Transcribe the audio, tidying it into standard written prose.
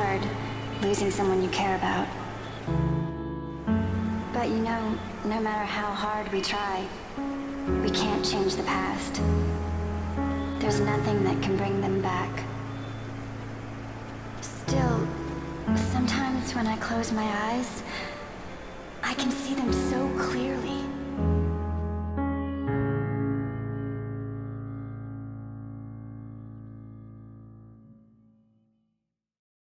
hard, losing someone you care about. But you know, no matter how hard we try, we can't change the past. There's nothing that can bring them back. Still, sometimes when I close my eyes, I can see them so clearly.